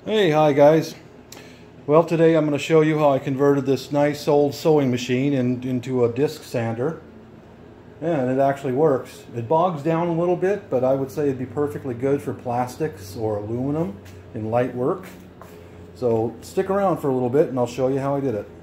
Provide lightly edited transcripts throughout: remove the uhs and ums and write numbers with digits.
Hey, hi guys. Well, today I'm going to show you how I converted this nice old sewing machine into a disc sander. And it actually works. It bogs down a little bit, but I would say it'd be perfectly good for plastics or aluminum in light work. So stick around for a little bit and I'll show you how I did it.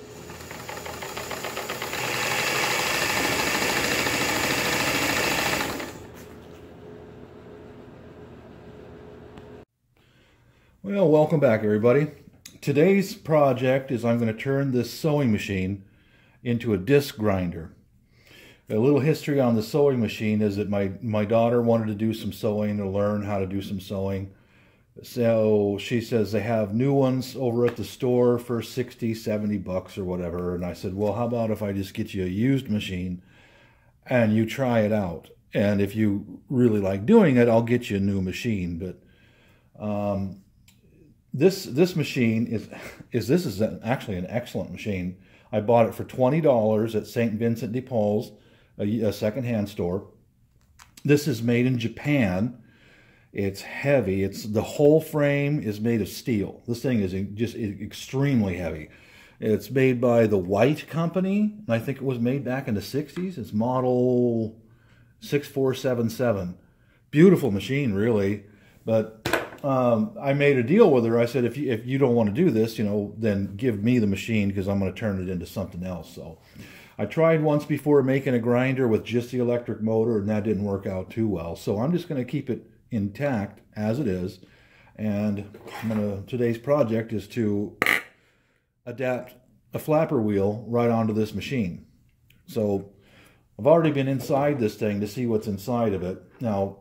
Well, welcome back everybody. Today's project is I'm going to turn this sewing machine into a disc grinder. A little history on the sewing machine is that my daughter wanted to do some sewing, to learn how to do some sewing. So she says they have new ones over at the store for 60, 70 bucks or whatever. And I said, well, how about if I just get you a used machine and you try it out? And if you really like doing it, I'll get you a new machine. But this machine is actually an excellent machine. I bought it for $20 at St. Vincent de Paul's, a secondhand store. This is made in Japan. It's heavy. The whole frame is made of steel. This thing is just extremely heavy. It's made by the White Company, and I think it was made back in the 60s. It's model 6477. Beautiful machine, really. But I made a deal with her. I said, if you don't want to do this, then give me the machine because I'm going to turn it into something else. So I tried once before making a grinder with just the electric motor, and that didn't work out too well. So I'm just going to keep it intact as it is. And today's project is to adapt a flapper wheel right onto this machine. So I've already been inside this thing to see what's inside of it. Now,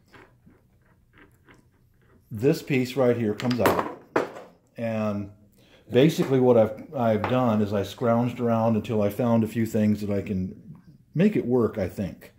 this piece right here comes out, and basically what I've done is I scrounged around until I found a few things that I can make it work, I think.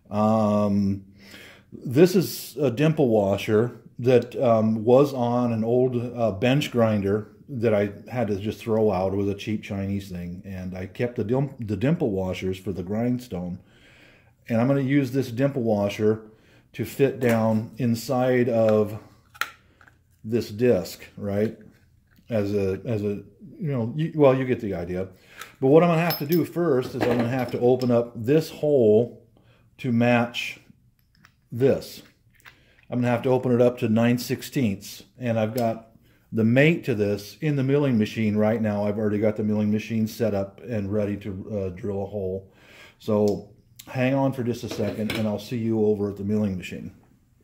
This is a dimple washer that was on an old bench grinder that I had to just throw out. It was a cheap Chinese thing, and I kept the dimple washers for the grindstone. And I'm going to use this dimple washer to fit down inside of this disc, right? You get the idea. But what I'm going to have to do first is I'm going to have to open up this hole to match this. I'm going to have to open it up to 9/16, and I've got the mate to this in the milling machine right now. I've already got the milling machine set up and ready to drill a hole. So hang on for just a second and I'll see you over at the milling machine.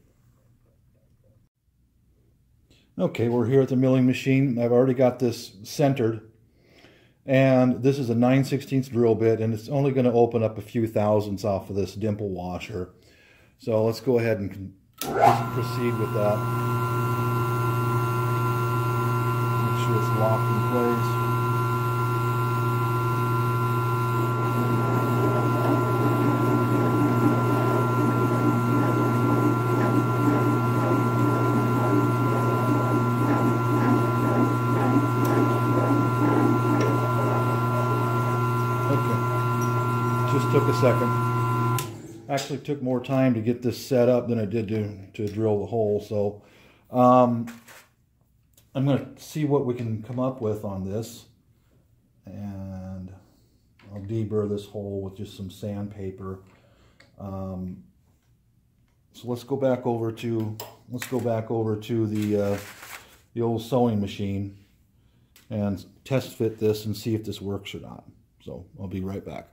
Okay, we're here at the milling machine. I've already got this centered, and this is a 9/16 drill bit, and it's only going to open up a few thousandths off of this dimple washer. So let's go ahead and proceed with that. Make sure it's locked in place. Just took a second. Actually took more time to get this set up than it did to drill the hole. So I'm going to see what we can come up with on this. And I'll deburr this hole with just some sandpaper. So let's go back over to the old sewing machine and test fit this and see if this works or not. So I'll be right back.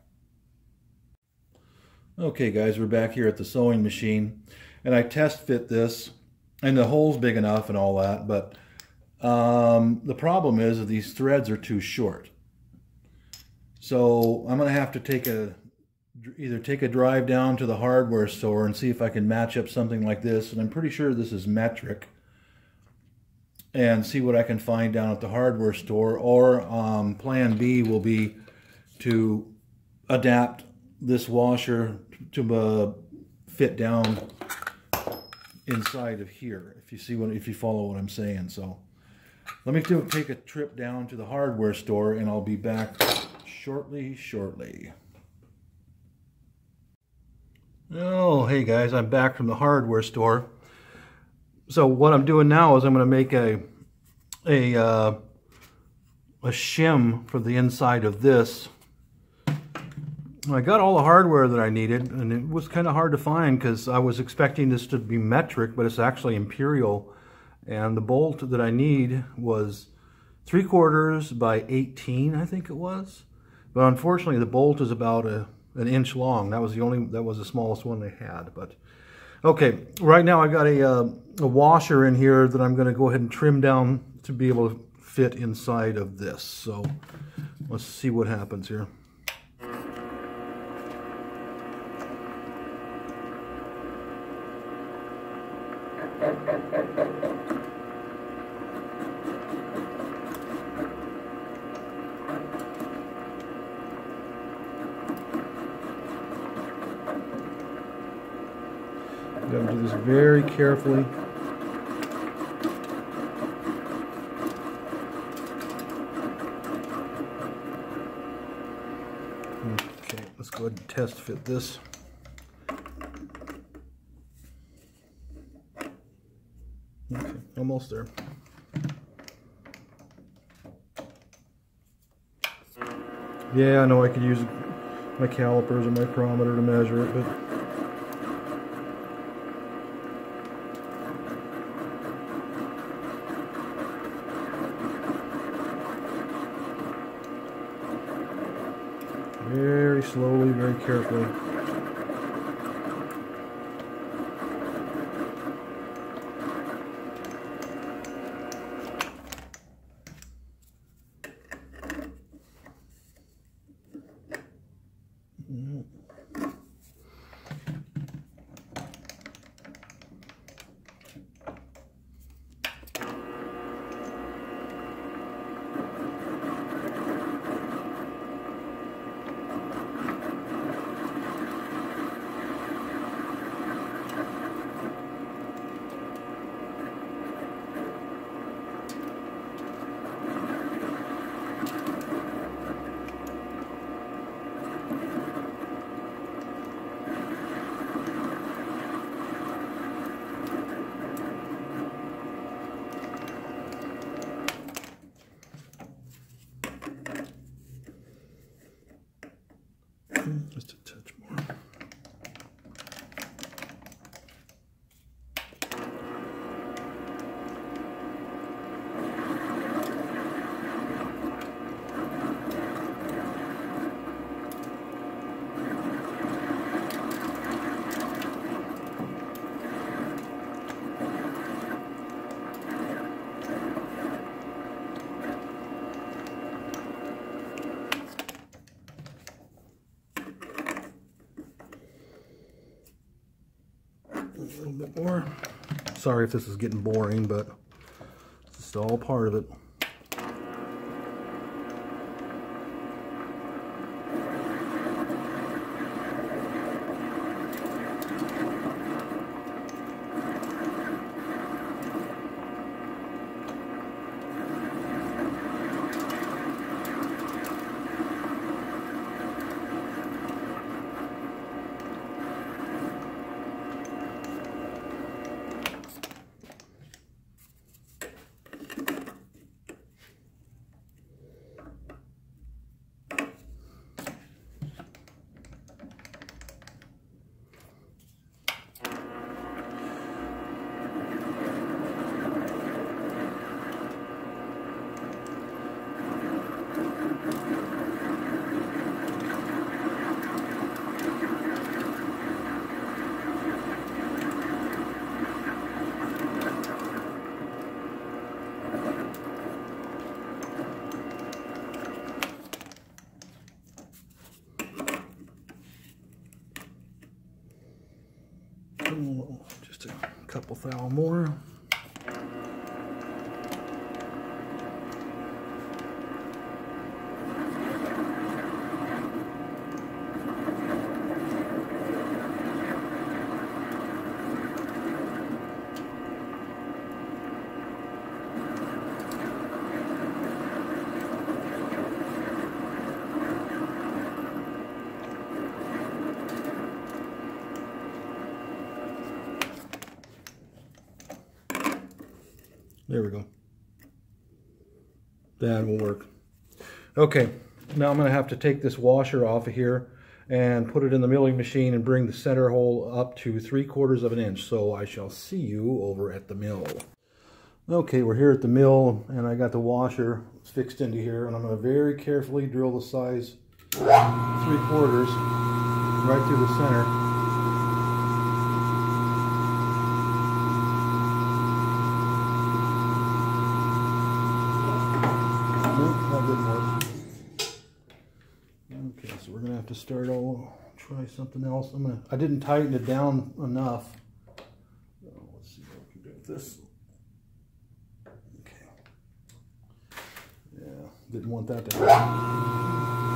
Okay guys, we're back here at the sewing machine, and I test fit this, and the hole's big enough and all that, but the problem is that these threads are too short. So I'm going to have to either take a drive down to the hardware store and see if I can match up something like this, and I'm pretty sure this is metric, and see what I can find down at the hardware store, or plan B will be to adapt this washer to fit down inside of here, if you follow what I'm saying. So let me take a trip down to the hardware store, and I'll be back shortly. Oh, hey guys, I'm back from the hardware store. So what I'm doing now is I'm going to make a shim for the inside of this. I got all the hardware that I needed, and it was kind of hard to find because I was expecting this to be metric, but it's actually imperial. And the bolt that I need was 3/4 by 18, I think it was. But unfortunately, the bolt is about an inch long. That was the smallest one they had. But okay, right now I got a washer in here that I'm going to go ahead and trim down to be able to fit inside of this. So let's see what happens here. You got to do this very carefully. Okay, let's go ahead and test fit this. Okay, almost there. Yeah, I know I could use my calipers or micrometer to measure it, but very slowly, very carefully. Just a touch more. A little bit more. Sorry if this is getting boring, but it's all part of it. Just a couple thou more. There we go. That will work. Okay, now I'm going to have to take this washer off of here and put it in the milling machine and bring the center hole up to 3/4 of an inch. So I shall see you over at the mill. Okay, we're here at the mill and I got the washer fixed into here, and I'm going to very carefully drill the size 3/4 right through the center. That didn't work. Okay, so we're gonna have to start try something else. I didn't tighten it down enough. Let's see what we can do with this. Okay. Yeah, didn't want that to happen.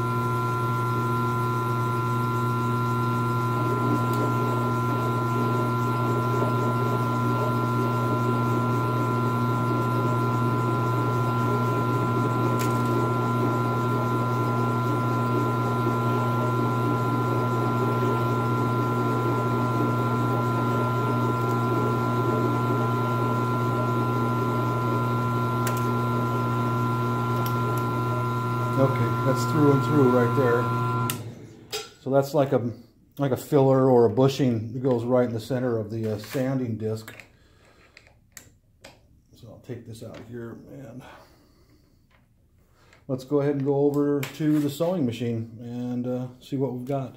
Okay, that's through and through right there. So that's like a filler or a bushing that goes right in the center of the sanding disc. So I'll take this out here and let's go ahead and go over to the sewing machine and see what we've got.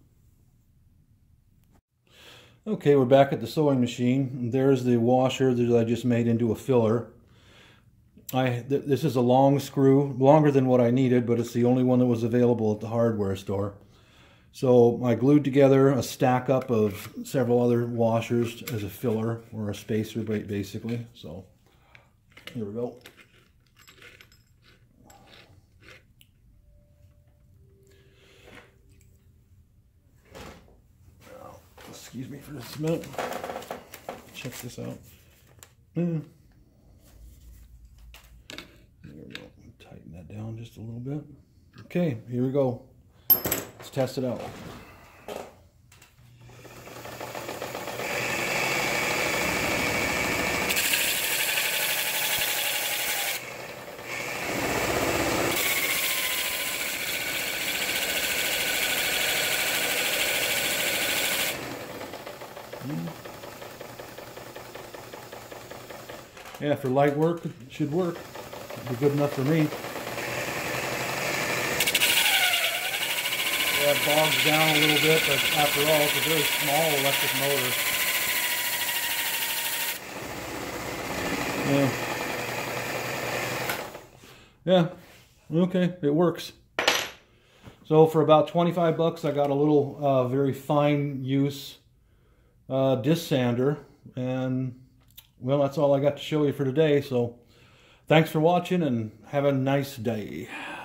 Okay, we're back at the sewing machine. There's the washer that I just made into a filler. This is a long screw, longer than what I needed, but it's the only one that was available at the hardware store. So I glued together a stack up of several other washers as a filler, or a spacer basically. So here we go. Now, excuse me for just a minute. Check this out. There we go. Tighten that down just a little bit. Okay, here we go. Let's test it out. Yeah, for light work, it should work. Be good enough for me. Yeah, it bogs down a little bit, but after all, it's a very small electric motor. Yeah, okay, it works. So for about 25 bucks, I got a little very fine use disc sander, and well, that's all I got to show you for today. So thanks for watching and have a nice day.